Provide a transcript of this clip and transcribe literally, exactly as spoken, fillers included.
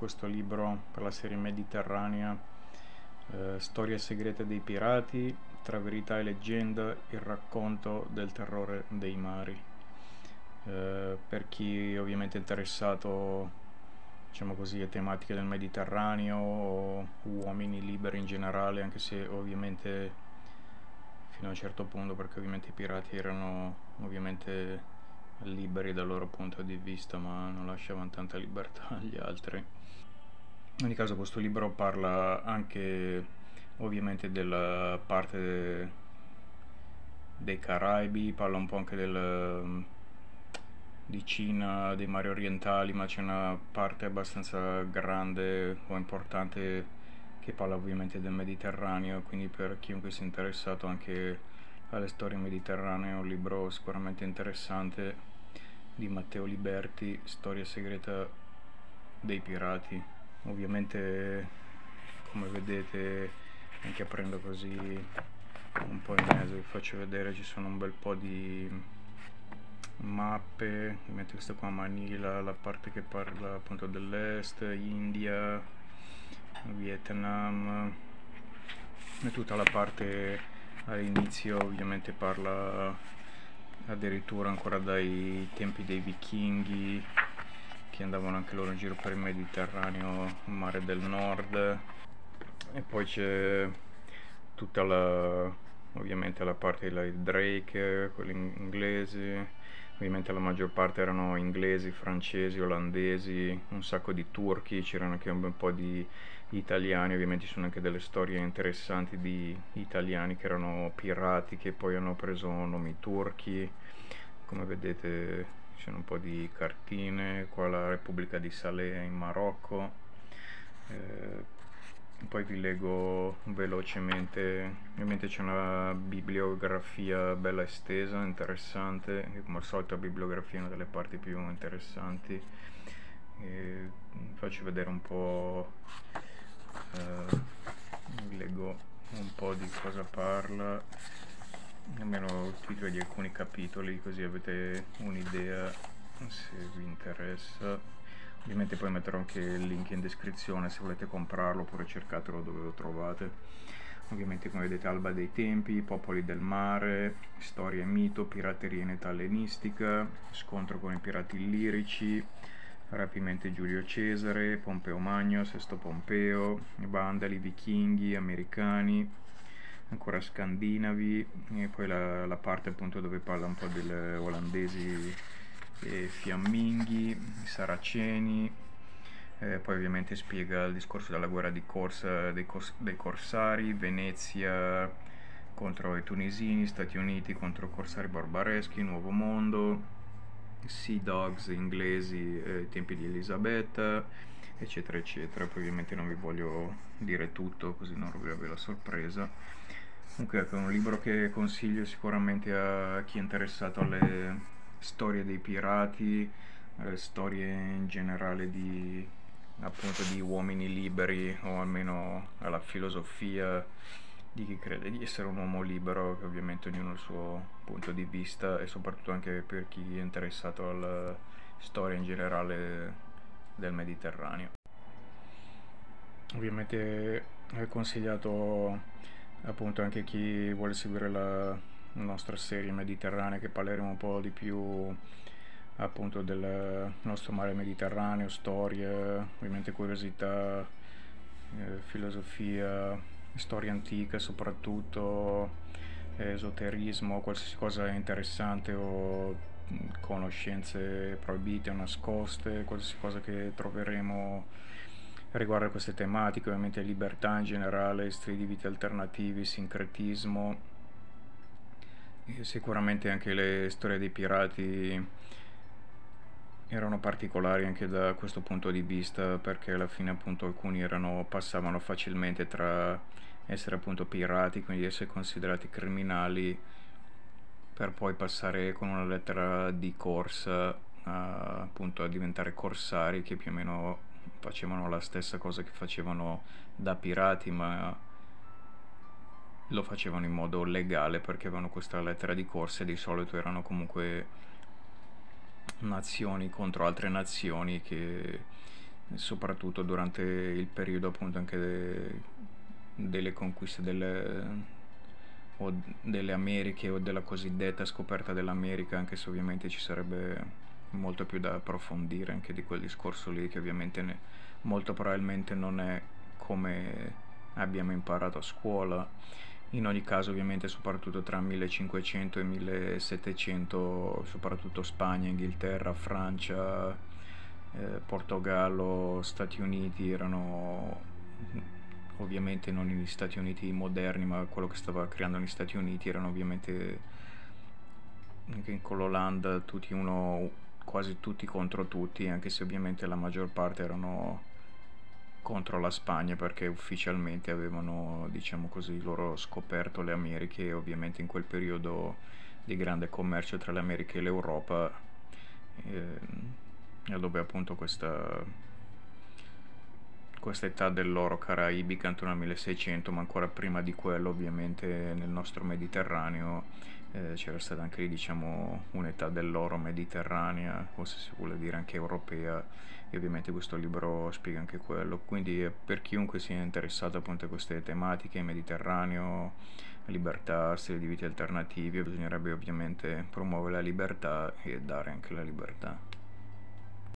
questo libro per la serie mediterranea, eh, Storie segrete dei pirati, tra verità e leggenda, il racconto del terrore dei mari. Eh, per chi ovviamente è interessato, diciamo così, a tematiche del Mediterraneo o uomini liberi in generale, anche se ovviamente fino a un certo punto, perché ovviamente i pirati erano ovviamente liberi dal loro punto di vista, ma non lasciavano tanta libertà agli altri. In ogni caso questo libro parla anche ovviamente della parte de- dei Caraibi, parla un po' anche del, di Cina, dei mari orientali, ma c'è una parte abbastanza grande o importante che parla ovviamente del Mediterraneo, quindi per chiunque sia interessato anche alle storie mediterranee è un libro sicuramente interessante di Matteo Liberti, Storia segreta dei pirati. Ovviamente, come vedete, anche aprendo così un po' in mezzo vi faccio vedere, ci sono un bel po' di mappe, ovviamente questa qua Manila, la parte che parla appunto dell'est, India, Vietnam, e tutta la parte all'inizio ovviamente parla addirittura ancora dai tempi dei vichinghi, che andavano anche loro in giro per il Mediterraneo, il mare del nord. E poi c'è tutta la, ovviamente la parte di Drake, quelli inglesi, ovviamente la maggior parte erano inglesi, francesi, olandesi, un sacco di turchi, c'erano anche un bel po' di italiani, ovviamente ci sono anche delle storie interessanti di italiani che erano pirati che poi hanno preso nomi turchi. Come vedete ci sono un po' di cartine, qua la Repubblica di Salé in Marocco. Eh, poi vi leggo velocemente, ovviamente c'è una bibliografia bella estesa, interessante, e come al solito la bibliografia è una delle parti più interessanti. E vi faccio vedere un po', eh, vi leggo un po' di cosa parla, almeno i titoli di alcuni capitoli, così avete un'idea se vi interessa. Ovviamente poi metterò anche il link in descrizione se volete comprarlo, oppure cercatelo dove lo trovate. Ovviamente, come vedete, Alba dei tempi, popoli del mare, storia e mito, pirateria in età ellenistica, scontro con i pirati illirici, rapimento di Giulio Cesare, Pompeo Magno, Sesto Pompeo, Vandali, vichinghi, americani, ancora scandinavi, e poi la, la parte appunto dove parla un po' delle olandesi e fiamminghi, i saraceni, eh, poi ovviamente spiega il discorso della guerra di corsa dei, cors dei corsari, Venezia contro i tunisini, Stati Uniti contro corsari barbareschi, Nuovo Mondo, Sea Dogs inglesi ai eh, tempi di Elisabetta, eccetera eccetera. Poi ovviamente non vi voglio dire tutto, così non rovinervi la sorpresa. Comunque è un libro che consiglio sicuramente a chi è interessato alle storie dei pirati, alle storie in generale di appunto di uomini liberi, o almeno alla filosofia di chi crede di essere un uomo libero, che ovviamente ognuno ha il suo punto di vista, e soprattutto anche per chi è interessato alla storia in generale del Mediterraneo. Ovviamente è consigliato appunto anche chi vuole seguire la nostra serie mediterranea, che parleremo un po' di più appunto del nostro mare Mediterraneo, storie, ovviamente curiosità, eh, filosofia, storia antica soprattutto, esoterismo, qualsiasi cosa interessante o conoscenze proibite o nascoste, qualsiasi cosa che troveremo riguardo a queste tematiche, ovviamente libertà in generale, stili di vita alternativi, sincretismo, e sicuramente anche le storie dei pirati erano particolari anche da questo punto di vista, perché alla fine appunto alcuni erano, passavano facilmente tra essere appunto pirati, quindi essere considerati criminali, per poi passare con una lettera di corsa a, appunto a diventare corsari, che più o meno facevano la stessa cosa che facevano da pirati, ma lo facevano in modo legale perché avevano questa lettera di corsa, e di solito erano comunque nazioni contro altre nazioni che soprattutto durante il periodo appunto anche de, delle conquiste delle, o delle Americhe o della cosiddetta scoperta dell'America, anche se ovviamente ci sarebbe molto più da approfondire anche di quel discorso lì, che ovviamente ne, molto probabilmente non è come abbiamo imparato a scuola. In ogni caso ovviamente soprattutto tra millecinquecento e millesettecento, soprattutto Spagna, Inghilterra, Francia, eh, Portogallo, Stati Uniti erano, ovviamente non gli Stati Uniti moderni, ma quello che stava creando negli Stati Uniti erano ovviamente anche con l'Olanda tutti uno, quasi tutti contro tutti, anche se ovviamente la maggior parte erano contro la Spagna, perché ufficialmente avevano, diciamo così, loro scoperto le Americhe, e ovviamente in quel periodo di grande commercio tra le Americhe e l'Europa, eh, dove appunto questa questa età dell'oro caraibica intorno al milleseicento, ma ancora prima di quello ovviamente nel nostro Mediterraneo eh, c'era stata anche, diciamo, un'età dell'oro mediterranea, o se si vuole dire anche europea, e ovviamente questo libro spiega anche quello. Quindi eh, per chiunque sia interessato appunto a queste tematiche, Mediterraneo, libertà, stili di vita alternativi, bisognerebbe ovviamente promuovere la libertà e dare anche la libertà.